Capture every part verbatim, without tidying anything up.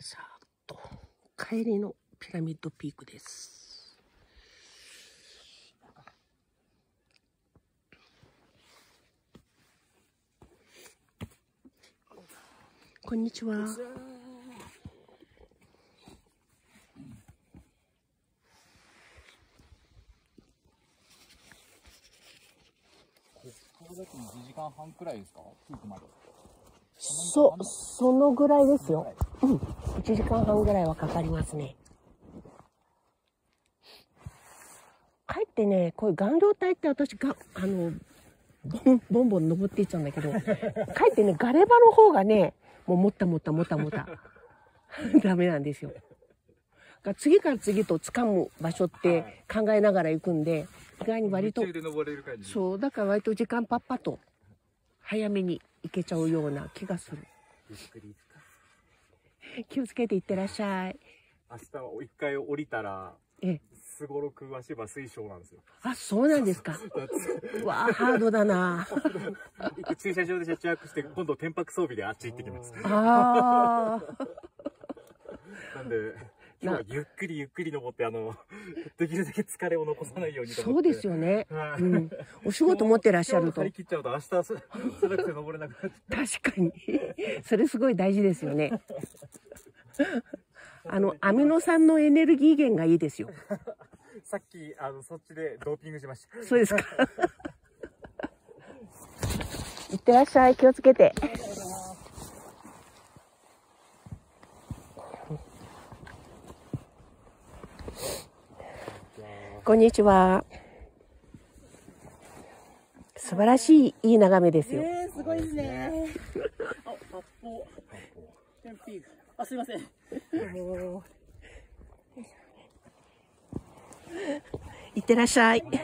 さあと帰りのピラミッドピークです。こんにちは。 ここだとにじかんはんくらいですか？ピークまで。 そ、そのぐらいですよ。うん。いちじかんはんぐらいはかかりますね。かえってね、こういう顔料体って私が、あの、ボンボンボン登っていっちゃうんだけど、かえってね、ガレ場の方がね、もうもったもったもたもた。ダメなんですよ。次から次と掴む場所って考えながら行くんで、意外に割と、そう、だから割と時間パッパと早めに行けちゃうような気がする。 ゆっくりですか？ 気をつけていってらっしゃい。 明日は一回降りたら、 え、 すごろく足場水晶なんですよ。 あ、そうなんですか。わあ、ハードだな。 行く駐車場で車中泊して、今度天白装備であっち行ってきます。 ああ。 なんで、今日はゆっくりゆっくり登って、あの、できるだけ疲れを残さないようにと思って。 そうですよね。うん。お仕事持ってらっしゃると。 張り切っちゃうと明日辛くて登れなくなっちゃう。 確かに。それすごい大事ですよね。あの、アミノ酸のエネルギー源がいいですよ。 さっき、あの、そっちでドーピングしました。 そうですか。いってらっしゃい。気をつけて。こんにちは。素晴らしい、いい眺めですよ。 えー、すごいですね。あ、八方。テンピーク。あ、すいません。 いってらっしゃい。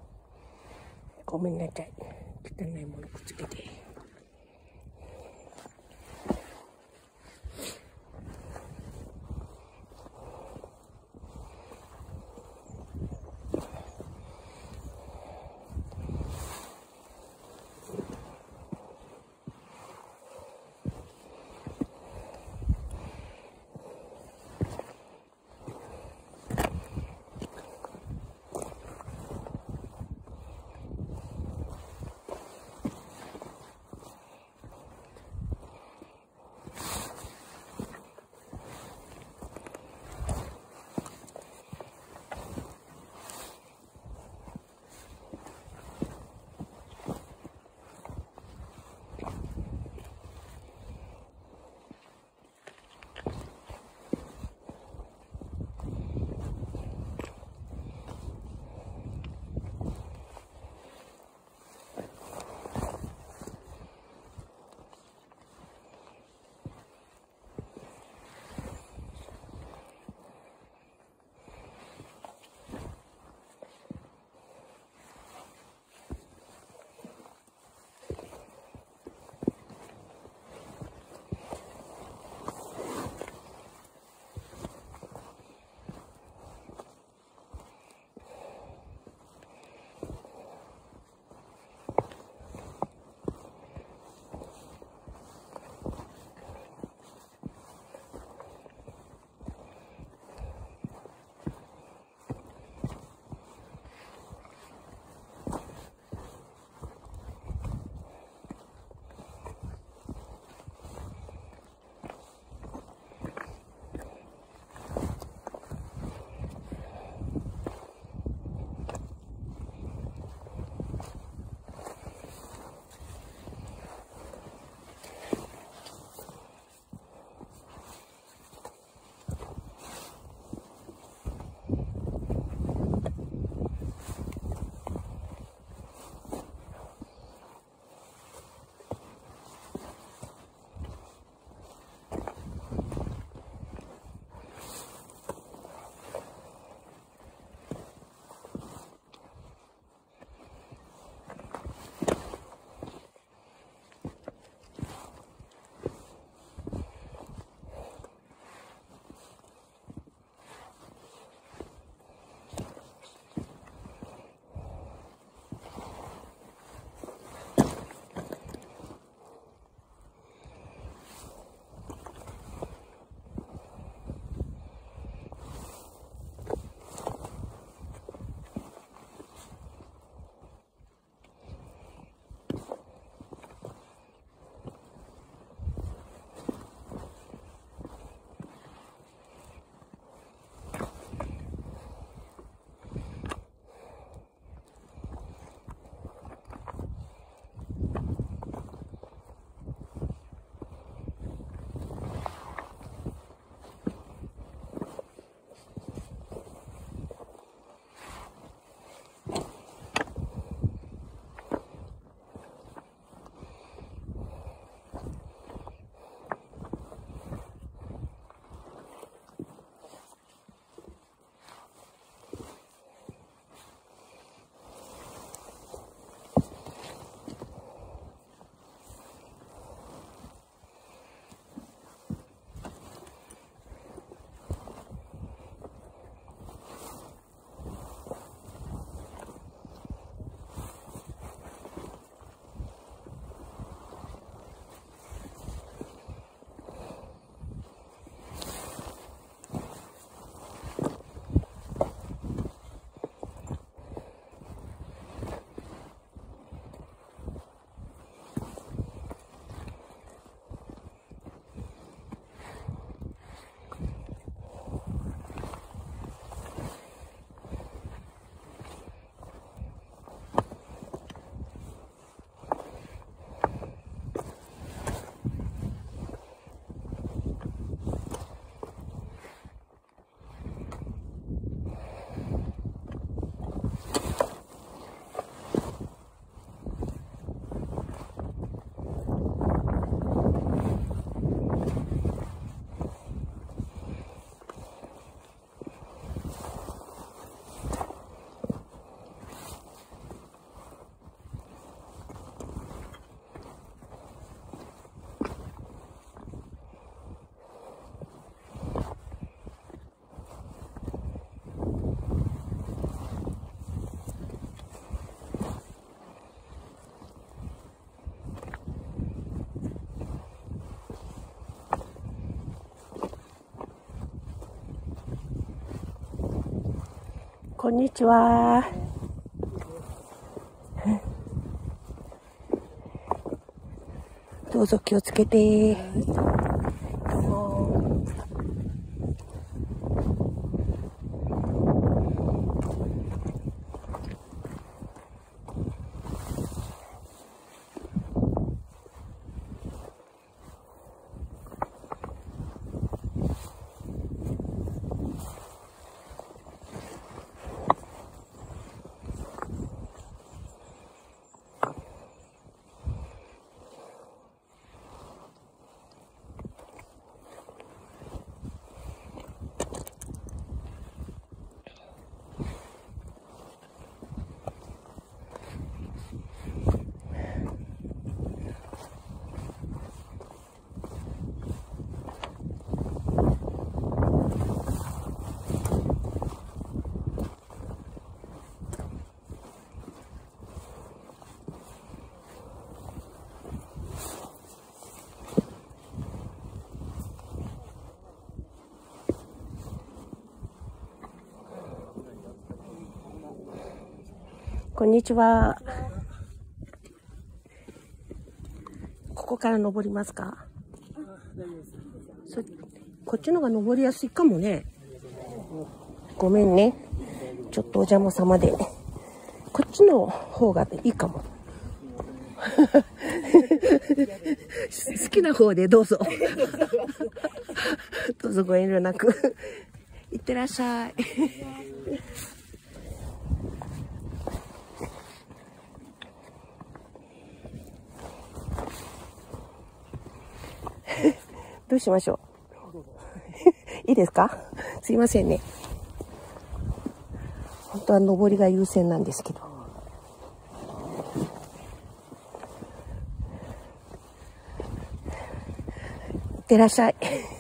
ごめんなさい。汚いものくっつけて。 こんにちは。どうぞ気をつけて。こんにちは。ここから登りますか？そこっちのが登りやすいかもね。ごめんね。ちょっとお邪魔様で。こっちの方がいいかも。好きな方でどうぞ。どうぞご遠慮なく。いってらっしゃい。どうしましょう。いいですか？すいませんね。本当は上りが優先なんですけど。いってらっしゃい。